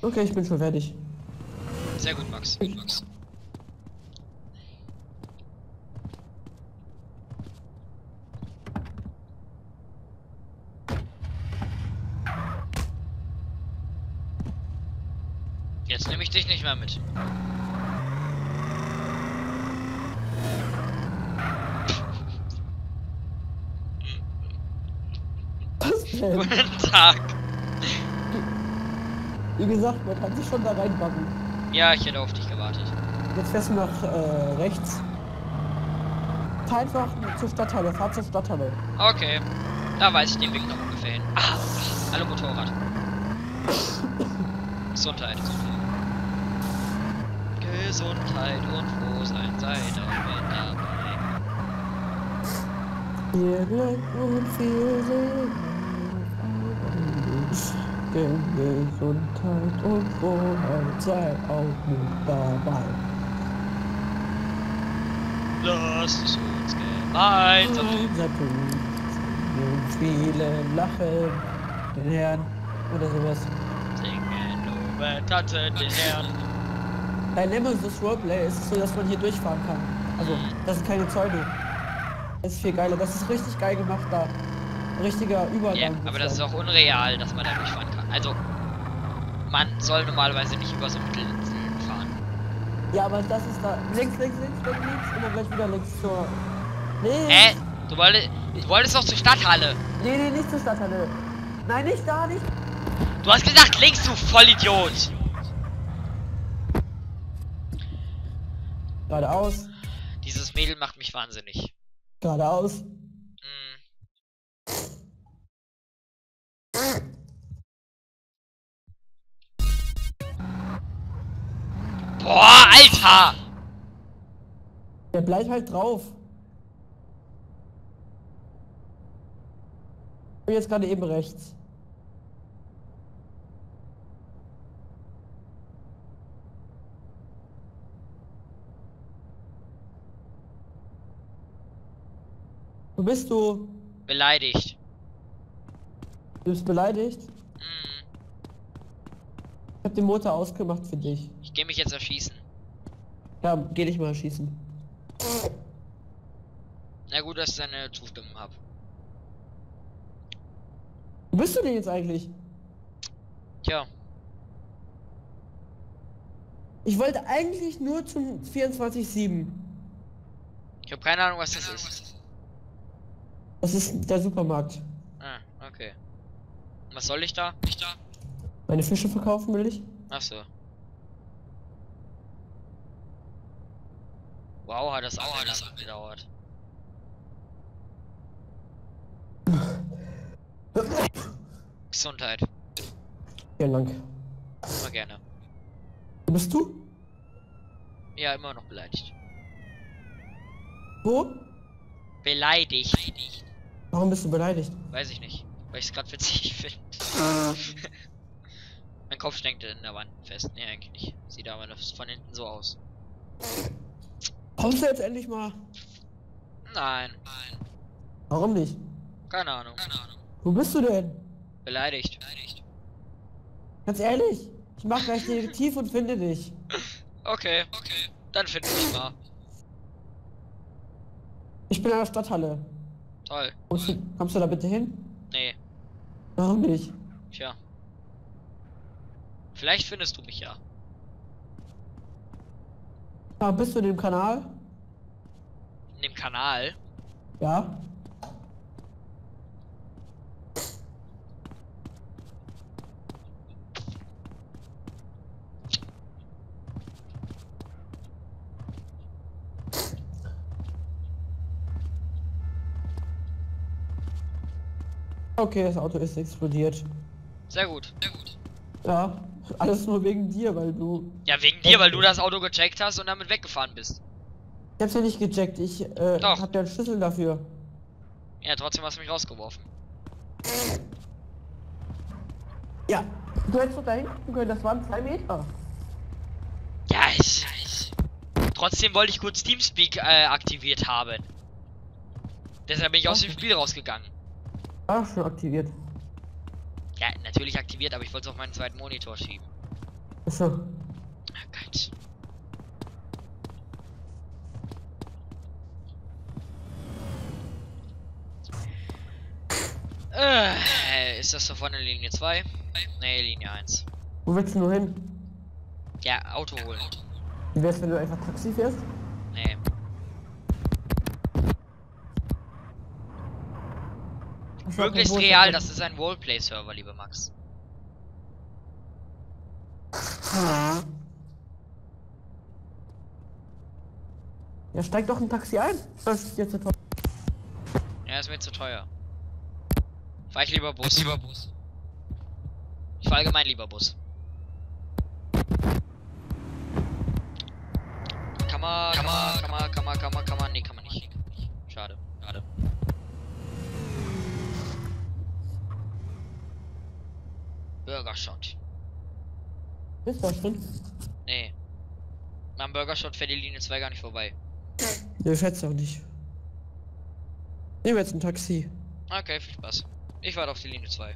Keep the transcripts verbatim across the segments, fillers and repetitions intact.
Okay, ich bin schon fertig. Sehr gut, Max. Gut, Max. Jetzt nehme ich dich nicht mehr mit. Was denn? Guten Tag. Wie gesagt, man kann sich schon da reinbacken. Ja, ich hätte auf dich gewartet. Jetzt fährst du nach äh, rechts. Fahr einfach zur Stadthalle, fahr zur Stadthalle. Okay. Da weiß ich den Weg noch ungefähr hin. Ah, hallo Motorrad. Gesundheit. Gesundheit und froh sein, seid auch mit dabei. Viel Glück und viel Segen. Gesundheit und Frohheit, sei auch mit dabei. Lasst es uns gemeinsam tun. Und viele lachen den Herrn oder sowas. singen, loben, tanzen den Herrn. Bei Nemesis Roleplay ist es so, dass man hier durchfahren kann. Also, das sind keine Zäune. Das ist viel geiler. Das ist richtig geil gemacht da. Richtiger Übergang. Ja, aber das ist auch unreal, dass man da durchfahren kann. Also, man soll normalerweise nicht über so Mittelinseln fahren. Ja, aber das ist da. Links, links, links, links, links und dann gleich wieder links zur. Nee. Hä? Du wolltest, du wolltest doch zur Stadthalle. Nee, nee, nicht zur Stadthalle. Nein, nicht da, nicht. Du hast gesagt links, du Vollidiot. Geradeaus. Dieses Mädel macht mich wahnsinnig. Geradeaus. Hm. Boah, Alter! Der bleibt halt drauf. Ich bin jetzt gerade eben rechts. Wo bist du? Beleidigt. Du bist beleidigt? Hm. Ich hab den Motor ausgemacht für dich. Ich gehe mich jetzt erschießen. Ja, geh dich mal schießen. Na gut, dass ich seine Zustimmung habe. Wo bist du denn jetzt eigentlich? Tja. Ich wollte eigentlich nur zum vierundzwanzig sieben. Ich habe keine Ahnung, was das ist. Das ist der Supermarkt. Ah, okay. Was soll ich da? Ich da? Meine Fische verkaufen will ich. Ach so. Wow, hat das auch oh, lange gedauert. Gesundheit. Vielen Dank. Immer gerne. Wo bist du? Ja, immer noch beleidigt. Wo? Beleidigt. Warum bist du beleidigt? Weiß ich nicht. Weil ich es gerade witzig finde. Mein Kopf steckt in der Wand fest. Nee, eigentlich nicht. Sieht aber von hinten so aus. Kommst du jetzt endlich mal? Nein. Nein. Warum nicht? Keine Ahnung. Keine Ahnung. Wo bist du denn? Beleidigt. Beleidigt. Ganz ehrlich, ich mach gleich Detektiv und finde dich. Okay. Okay. Dann finde ich mal. Ich bin in der Stadthalle. Toll. Kommst du, kommst du da bitte hin? Nee. Warum nicht? Tja. Vielleicht findest du mich ja. Ah, bist du in dem Kanal? In dem Kanal? Ja. Okay, das Auto ist explodiert. Sehr gut. Sehr gut. Ja, alles nur wegen dir, weil du... Ja, wegen dir, weil du das Auto gecheckt hast und damit weggefahren bist. Ich hab's ja nicht gecheckt, ich äh, Doch. hab ja einen Schlüssel dafür. Ja, trotzdem hast du mich rausgeworfen. Ja, du hättest doch da hinten können, das waren zwei Meter. Ja, ich, ich. Trotzdem wollte ich kurz Teamspeak äh, aktiviert haben. Deshalb bin ich aus dem Spiel rausgegangen. Ah, schon aktiviert. Ja, natürlich aktiviert, aber ich wollte es auf meinen zweiten Monitor schieben. Achso. Ah, Gott. Äh, ist das da vorne Linie zwei? Nee, Linie eins. Wo willst du nur hin? Ja, Auto holen. Wie wär's, wenn du einfach Taxi fährst? Nee. Achso, Möglichst okay, wo real, ist das ist ein Roleplay-Server, lieber Max. Ja, steig doch ein Taxi ein. Das ist jetzt so toll. Ja, ist mir zu teuer. Fahr ich lieber Bus. Lieber Bus. Ich fahr allgemein lieber Bus. Kann man, kann man, kann man, kann man, kann man, kann man, nee, kann man nicht. Schade, schade. Burgershot. Ist das schon? Nee. Am Burgershot fährt die Linie zwei gar nicht vorbei. Ne, fährt's auch nicht. Nehmen wir jetzt ein Taxi. Okay, viel Spaß. Ich warte auf die Linie zwei.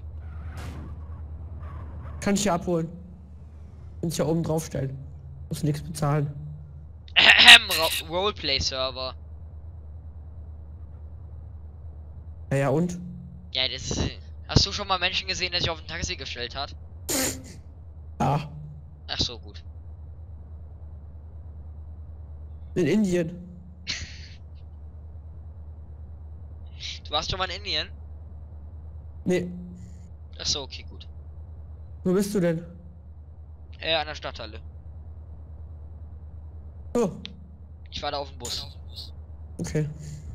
Kann ich hier abholen. Kannst ja oben draufstellen. Muss nichts bezahlen. Ahem, Roleplay-Server. Ja, ja, und? Ja, das ist... Hast du schon mal Menschen gesehen, der sich auf ein Taxi gestellt hat? Ja. Ach so, gut. In Indien. Du warst schon mal in Indien? Nee. Ach so, okay, gut. Wo bist du denn? Äh, an der Stadthalle. Oh. Ich war da auf dem Bus. Okay.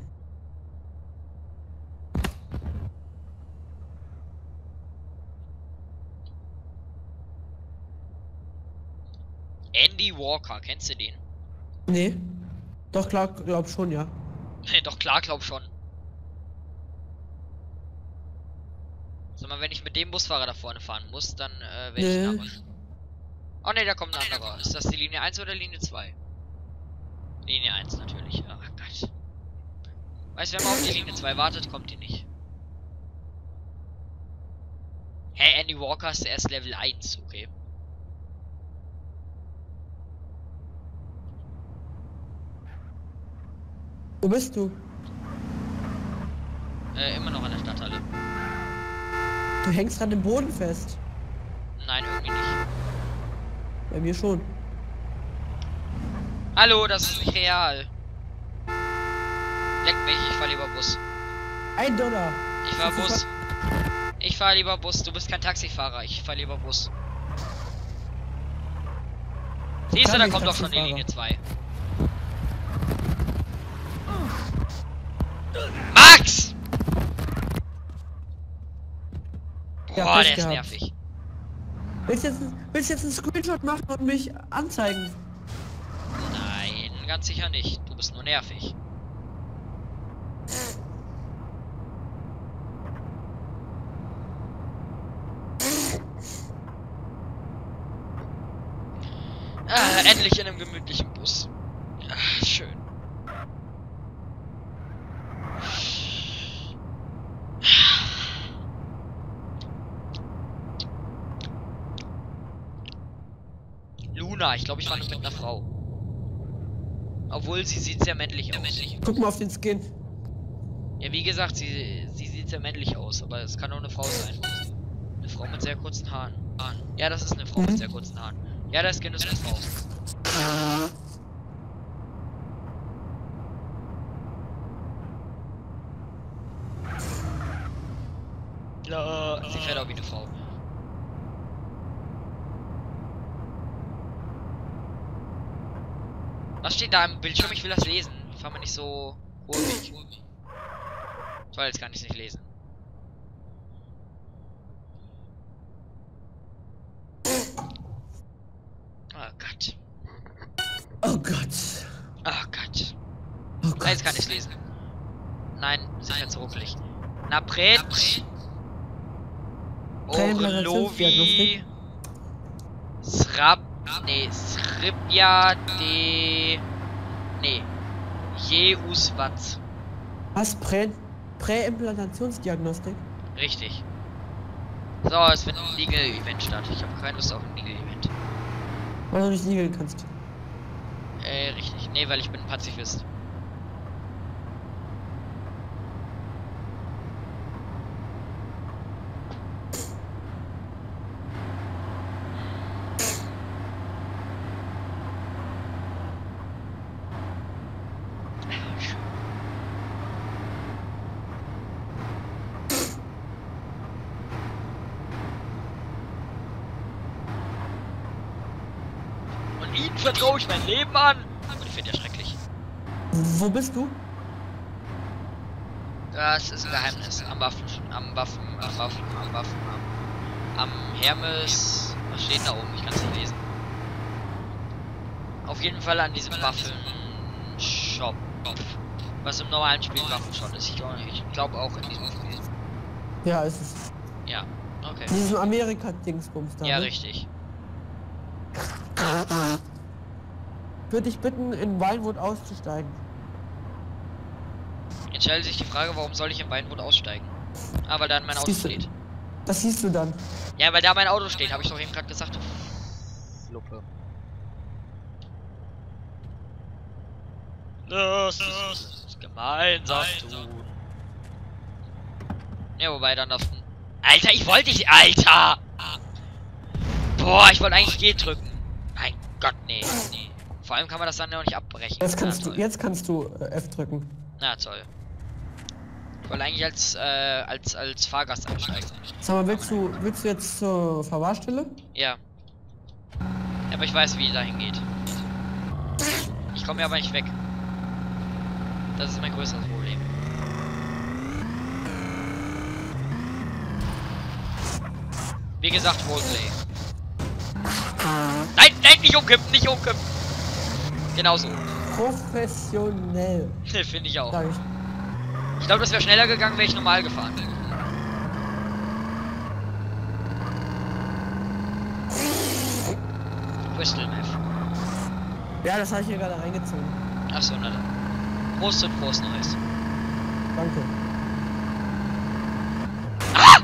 Andy Walker, kennst du den? Nee. Doch, klar, glaub schon, ja. Doch klar, glaub schon. Sag mal, wenn ich mit dem Busfahrer da vorne fahren muss, dann äh, werde ich Nee. ihn abholen. Oh ne, da kommt ein anderer. Ist das die Linie eins oder Linie zwei? Linie eins natürlich. Ach Gott. Weißt du, wenn man auf die Linie zwei wartet, kommt die nicht. Hey, Andy Walker ist erst Level eins, okay. Wo bist du? Äh, immer noch an der Stadthalle. Du hängst gerade im Boden fest. Nein, irgendwie nicht. Bei mir schon. Hallo, das ist nicht real. Leck mich, ich fahr lieber Bus. Ein Dollar. Ich fahr Bus. Ich fahr lieber Bus. Du bist kein Taxifahrer. Ich fahr lieber Bus. Siehst du, Kann da nicht kommt doch schon die Taxifahrer. Linie zwei. Max! Ja, Boah, Pech der ist gehabt. nervig. Willst du jetzt, willst du jetzt einen Screenshot machen und mich anzeigen? Nein, ganz sicher nicht. Du bist nur nervig. Ah, endlich in einem gemütlichen Bus. Ah, schön. Luna, ich glaube, ich war nur mit einer Frau. Obwohl, sie sieht sehr männlich aus. Guck mal auf den Skin. Ja, wie gesagt, sie, sie sieht sehr männlich aus, aber es kann auch eine Frau sein. Eine Frau mit sehr kurzen Haaren. Ja, das ist eine Frau Mhm. mit sehr kurzen Haaren. Ja, der Skin ist eine Frau. Ja, sie fährt auch wie eine Frau. Was steht da im Bildschirm? Ich will das lesen. Fahr mal nicht so kurvig. Toll, jetzt kann ich es nicht lesen. Oh Gott. Oh Gott. Oh Gott. Oh Ah, Gott. jetzt kann ich es lesen. Nein, sicher zu ruckelig. Napret. Orlovi. Srab. Nee, Sribja de. Nee. Jeuswat. Was? Prä Präimplantationsdiagnostik? Richtig. So, es findet ein Legal-Event statt. Ich habe keine Lust auf ein Legal-Event. Weil du nicht segeln kannst. Äh, richtig. Nee, weil ich bin Pazifist. Ihnen vertraue ich mein Leben an. Und ich finde ja schrecklich. Wo bist du? Das ist ein Geheimnis. Am Waffen, am Waffen, am Waffen, am Waffen, am, am Hermes. Was steht da oben? Ich kann es nicht lesen. Auf jeden Fall an diesem Waffen-Shop. Was im normalen Spiel ein Waffenshop ist. Ich, ich glaube auch in diesem Spiel. Ja, ist es. Ja, okay. Diesem Amerika-Dingsbums da. Ja, ne? richtig. Würde ich bitten, in Vinewood auszusteigen. Jetzt stellt sich die Frage, warum soll ich in Vinewood aussteigen? Ah, weil da mein Auto Siehst du- steht. Das siehst du dann. Ja, weil da mein Auto steht, habe ich doch eben gerade gesagt. Luppe. Lass es gemeinsam tun. Ja, wobei dann auf den... Alter, ich wollte nicht... Alter! Boah, ich wollte eigentlich G drücken. Mein Gott, nee, nee. Vor allem kann man das dann ja auch nicht abbrechen. Jetzt kannst Na, du, toll. jetzt kannst du äh, F drücken. Na toll. Ich wollte eigentlich als, äh, als, als Fahrgast einsteigen. Sag mal, willst du, willst du jetzt zur Verwahrstelle? Ja. Aber ich weiß, wie die dahin geht. Ich komme ja aber nicht weg. Das ist mein größeres Problem. Wie gesagt, Roleplay. Nein, nein, nicht umkippen, nicht umkippen. Genauso. Professionell, Finde ich auch. sag ich. Ich glaube, das wäre schneller gegangen, wäre ich normal gefahren. Crystal Meth. Ja, das habe ich hier gerade reingezogen. Achso, na dann. Prost und frohes Neues. Danke. Ah!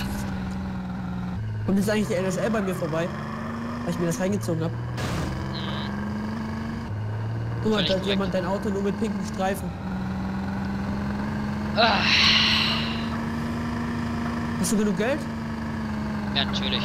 Und ist eigentlich die N S L bei mir vorbei? Weil ich mir das reingezogen habe. Hm, Guck mal, Völlig da hat korrekt. jemand dein Auto nur mit pinken Streifen. ah. Hast du genug Geld? Ja, natürlich.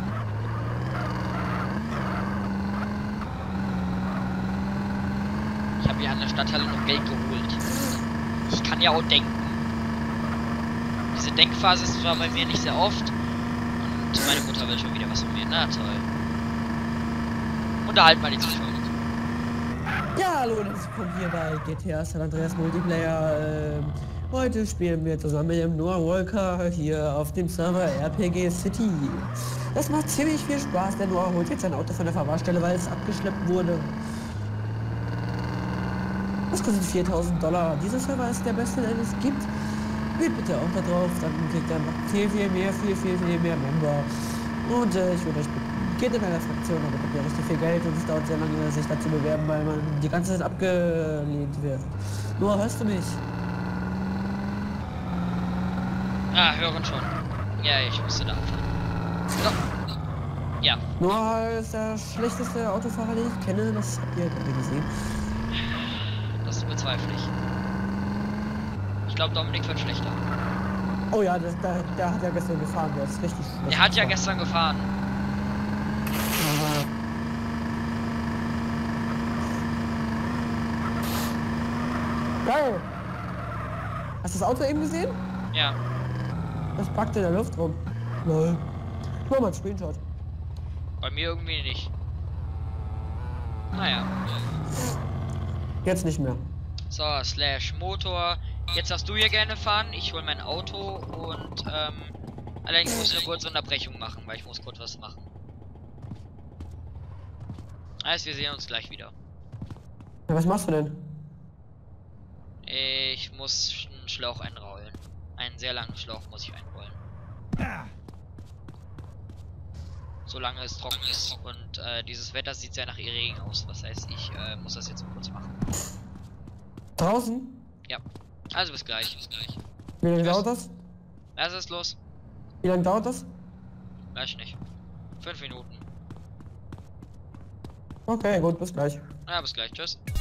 Ich habe hier an der Stadthalle noch Geld geholt. Ich kann ja auch denken. Diese Denkphase ist zwar bei mir nicht sehr oft. Und meine Mutter will schon wieder was von mir. Na toll. Unterhalt mal die Zuschauer. Ja, hallo, das kommt hier bei G T A San Andreas Multiplayer. Ähm, heute spielen wir zusammen mit dem Noah Walker hier auf dem Server R P G City. Das macht ziemlich viel Spaß. Der Noah holt jetzt sein Auto von der Verwahrstelle, weil es abgeschleppt wurde. Das kostet viertausend Dollar. Dieser Server ist der beste, den es gibt. Geht bitte auch da drauf, dann kriegt ihr noch viel, viel mehr, viel, viel, viel mehr Member. Und äh, ich würde euch bitten, geht in einer Fraktion, aber bekommt ihr richtig viel Geld und es dauert sehr lange, sich dazu bewerben, weil man die ganze Zeit abgelehnt wird. Noah, hörst du mich? Ah, hören schon. Ja, ich musste da anfangen. So. Ja. Noah ist der schlechteste Autofahrer, den ich kenne. Das habt ihr gerade gesehen. Das bezweifle ich. Ich glaube, Dominik wird schlechter. Oh ja, das, der, der hat ja gestern gefahren. Der ist richtig schlecht. Er hat ja gefahren. gestern gefahren. Geil! Hast du das Auto eben gesehen? Ja. Das packt in der Luft rum. Lol. Ich mach mal einen Screenshot. Bei mir irgendwie nicht. Naja. Jetzt nicht mehr. So, slash Motor. Jetzt darfst du hier gerne fahren. Ich hol mein Auto und ähm, allerdings muss ich eine kurze Unterbrechung machen, weil ich muss kurz was machen. Also wir sehen uns gleich wieder. Ja, was machst du denn? Ich muss einen Schlauch einrollen. Einen sehr langen Schlauch muss ich einrollen. Solange es trocken ist. Und äh, dieses Wetter sieht sehr nach Regen aus. Was heißt, ich äh, muss das jetzt kurz machen. Draußen? Ja. Also bis gleich. Bis gleich. Wie lange Was? dauert das? Was ist los? Wie lange dauert das? Weiß ich nicht. Fünf Minuten. Okay, gut, bis gleich. Ja, bis gleich. Tschüss.